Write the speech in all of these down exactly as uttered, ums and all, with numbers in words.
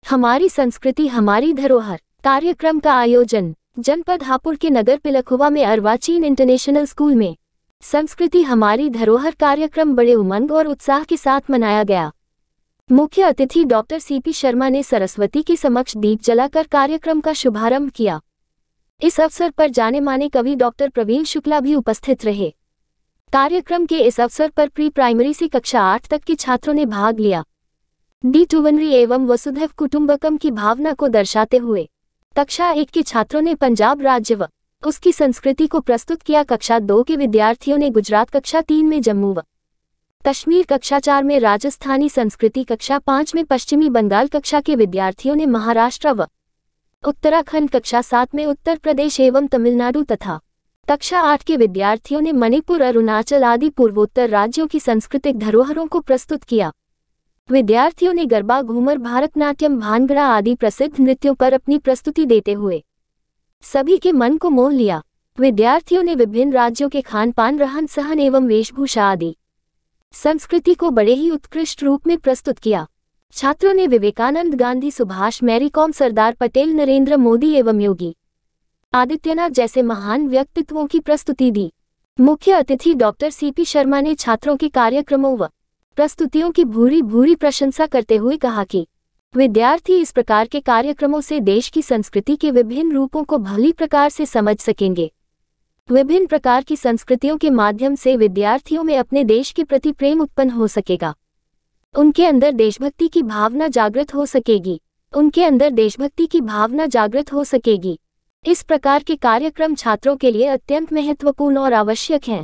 हमारी संस्कृति हमारी धरोहर कार्यक्रम का आयोजन जनपद हापुड़ के नगर पिलखुवा में अर्वाचीन इंटरनेशनल स्कूल में संस्कृति हमारी धरोहर कार्यक्रम बड़े उमंग और उत्साह के साथ मनाया गया। मुख्य अतिथि डॉक्टर सीपी शर्मा ने सरस्वती के समक्ष दीप जलाकर कार्यक्रम का शुभारंभ किया। इस अवसर पर जाने माने कवि डॉक्टर प्रवीण शुक्ला भी उपस्थित रहे। कार्यक्रम के इस अवसर पर प्री प्राइमरी से कक्षा आठ तक के छात्रों ने भाग लिया। डी टूवनरी एवं वसुधैव कुटुंबकम की भावना को दर्शाते हुए कक्षा एक के छात्रों ने पंजाब राज्य व उसकी संस्कृति को प्रस्तुत किया। कक्षा दो के विद्यार्थियों ने गुजरात, कक्षा तीन में जम्मू व कश्मीर, कक्षा चार में राजस्थानी संस्कृति, कक्षा पाँच में पश्चिमी बंगाल, कक्षा के विद्यार्थियों ने महाराष्ट्र व उत्तराखंड, कक्षा सात में उत्तर प्रदेश एवं तमिलनाडु तथा कक्षा आठ के विद्यार्थियों ने मणिपुर, अरुणाचल आदि पूर्वोत्तर राज्यों की सांस्कृतिक धरोहरों को प्रस्तुत किया। विद्यार्थियों ने गरबा, घूमर, भारतनाट्यम, भांगड़ा आदि प्रसिद्ध नृत्यों पर अपनी प्रस्तुति देते हुए सभी के मन को मोह लिया। विद्यार्थियों ने विभिन्न राज्यों के खान पान, रहन सहन एवं वेशभूषा आदि संस्कृति को बड़े ही उत्कृष्ट रूप में प्रस्तुत किया। छात्रों ने विवेकानंद, गांधी, सुभाष, मैरी कॉम, सरदार पटेल, नरेंद्र मोदी एवं योगी आदित्यनाथ जैसे महान व्यक्तित्वों की प्रस्तुति दी। मुख्य अतिथि डॉक्टर सीपी शर्मा ने छात्रों के कार्यक्रमों व प्रस्तुतियों की भूरी भूरी प्रशंसा करते हुए कहा कि विद्यार्थी इस प्रकार के कार्यक्रमों से देश की संस्कृति के विभिन्न रूपों को भली प्रकार से समझ सकेंगे। विभिन्न प्रकार की संस्कृतियों के माध्यम से विद्यार्थियों में अपने देश के प्रति प्रेम उत्पन्न हो सकेगा। उनके अंदर देशभक्ति की भावना जागृत हो सकेगी उनके अंदर देशभक्ति की भावना जागृत हो सकेगी। इस प्रकार के कार्यक्रम छात्रों के लिए अत्यंत महत्वपूर्ण और आवश्यक हैं।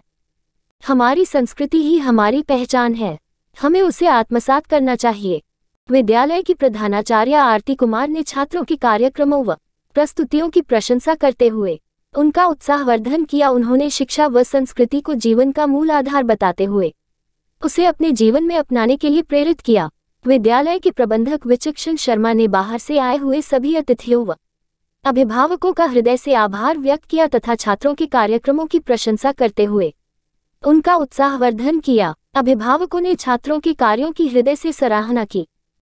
हमारी संस्कृति ही हमारी पहचान है, हमें उसे आत्मसात करना चाहिए। विद्यालय की प्रधानाचार्य आरती कुमार ने छात्रों के कार्यक्रमों व प्रस्तुतियों की प्रशंसा करते हुए उनका उत्साहवर्धन किया। उन्होंने शिक्षा व संस्कृति को जीवन का मूल आधार बताते हुए उसे अपने जीवन में अपनाने के लिए प्रेरित किया। विद्यालय के प्रबंधक विचक्षण शर्मा ने बाहर से आए हुए सभी अतिथियों व अभिभावकों का हृदय से आभार व्यक्त किया तथा छात्रों के कार्यक्रमों की प्रशंसा करते हुए उनका उत्साहवर्धन किया। अभिभावकों ने छात्रों के कार्यों की हृदय से सराहना की।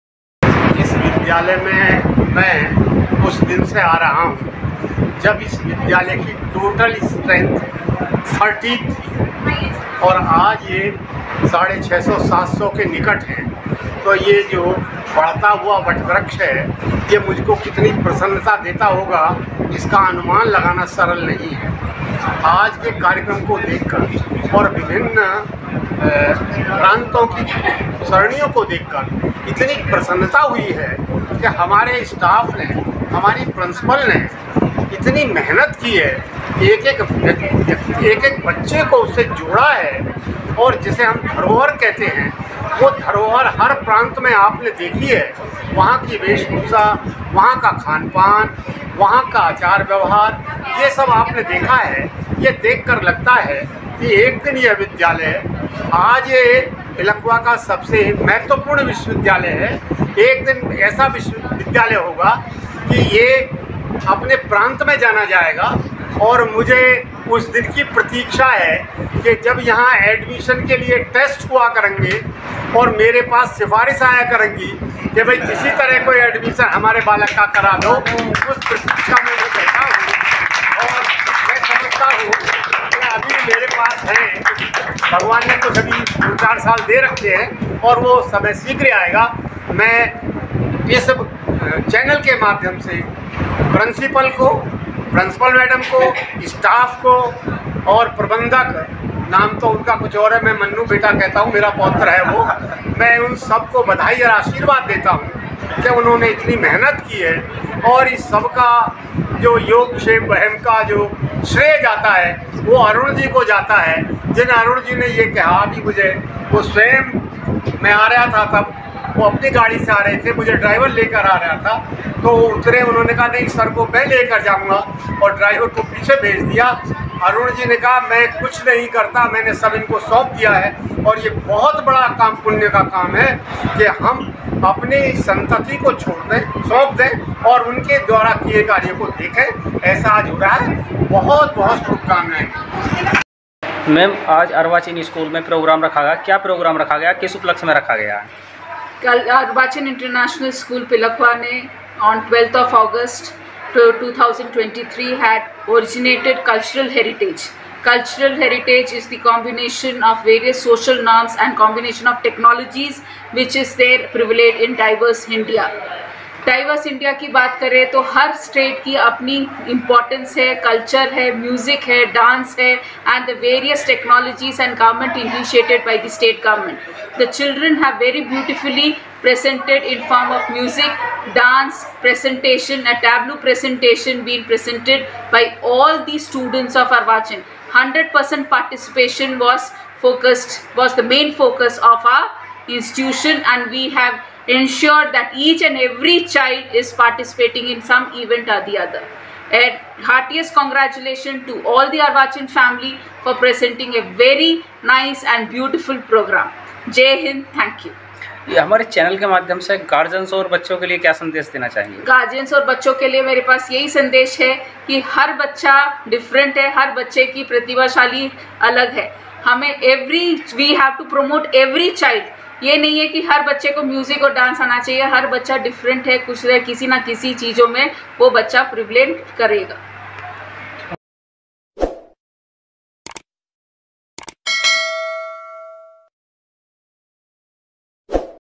इस विद्यालय में मैं उस दिन से आ रहा हूँ जब इस विद्यालय की टोटल स्ट्रेंथ थर्टी थी और आज ये साढ़े छः सौ सात सौ के निकट है। तो ये जो बढ़ता हुआ वटवृक्ष है ये मुझको कितनी प्रसन्नता देता होगा इसका अनुमान लगाना सरल नहीं है। आज के कार्यक्रम को देखकर और विभिन्न प्रांतों की सरणियों को देखकर इतनी प्रसन्नता हुई है कि हमारे स्टाफ ने, हमारी प्रिंसिपल ने इतनी मेहनत की है, एक एक एक एक बच्चे को उससे जोड़ा है। और जिसे हम धरोहर कहते हैं वो धरोहर हर प्रांत में आपने देखी है। वहाँ की वेशभूषा, वहाँ का खान पान, वहाँ का आचार व्यवहार, ये सब आपने देखा है। ये देखकर लगता है कि एक दिन यह विद्यालय, आज ये पिलखुवा का सबसे महत्वपूर्ण विश्वविद्यालय है, एक दिन ऐसा विश्वविद्यालय होगा कि ये अपने प्रांत में जाना जाएगा। और मुझे उस दिन की प्रतीक्षा है कि जब यहाँ एडमिशन के लिए टेस्ट हुआ करेंगे और मेरे पास सिफारिश आया करेंगी कि भाई किसी तरह कोई एडमिशन हमारे बालक का करा दो, उस प्रतीक्षा में मैं बैठा हूँ। और मैं समझता हूँ कि अभी मेरे पास है, भगवान ने कुछ अभी दो चार साल दे रखे हैं और वो समय शीघ्र आएगा। मैं इस चैनल के माध्यम से प्रिंसिपल को, प्रिंसिपल मैडम को, स्टाफ को और प्रबंधक, नाम तो उनका कुछ और है, मैं मन्नू बेटा कहता हूँ, मेरा पौत्र है वो, मैं उन सबको बधाई और आशीर्वाद देता हूँ कि उन्होंने इतनी मेहनत की है। और इस सब का जो योग क्षेम वहम का जो श्रेय जाता है वो अरुण जी को जाता है, जिन अरुण जी ने ये कहा भी मुझे, वो स्वयं मैं आ रहा था तब वो अपनी गाड़ी से आ रहे थे, मुझे ड्राइवर लेकर आ रहा था, तो उतरे, उन्होंने कहा नहीं सर को मैं लेकर जाऊंगा, और ड्राइवर को पीछे भेज दिया। अरुण जी ने कहा मैं कुछ नहीं करता, मैंने सब इनको सौंप दिया है। और ये बहुत बड़ा काम, पुण्य का काम है कि हम अपनी संतति को छोड़ दें, सौंप दें और उनके द्वारा किए कार्य को देखें। ऐसा आज हो रहा है। बहुत बहुत शुभकामनाएं। मैम, आज अर्वाचीन स्कूल में प्रोग्राम रखा गया, क्या प्रोग्राम रखा गया, किस उपलक्ष्य में रखा गया है? कल अर्वाचीन इंटरनेशनल स्कूल पिलखवा ने on twelfth of August twenty twenty-three had originated cultural heritage. Cultural heritage is the combination of various social norms and combination of technologies which is there prevalent in diverse India. Diverse India की बात करें तो हर state की अपनी importance है, culture है, music है, dance है and the various technologies and government initiated by the state government. The children have very beautifully presented in form of music, dance, presentation, a tableau presentation being presented by all the students of Arvachin. one hundred percent participation was focused, was the main focus of our institution, and we have ensured that each and every child is participating in some event or the other. And heartiest congratulations to all the Arvachin family for presenting a very nice and beautiful program. Jai Hind, thank you. ये हमारे channel के माध्यम से guardians और बच्चों के लिए क्या संदेश देना चाहेंगे? गार्जियंस और बच्चों के लिए मेरे पास यही संदेश है कि हर बच्चा डिफरेंट है, हर बच्चे की प्रतिभाशाली अलग है. हमें every we have to promote every child. ये नहीं है कि हर बच्चे को म्यूज़िक और डांस आना चाहिए. हर बच्चा डिफरेंट है, कुछ किसी ना किसी चीज़ों में वो बच्चा प्रिविलेज करेगा.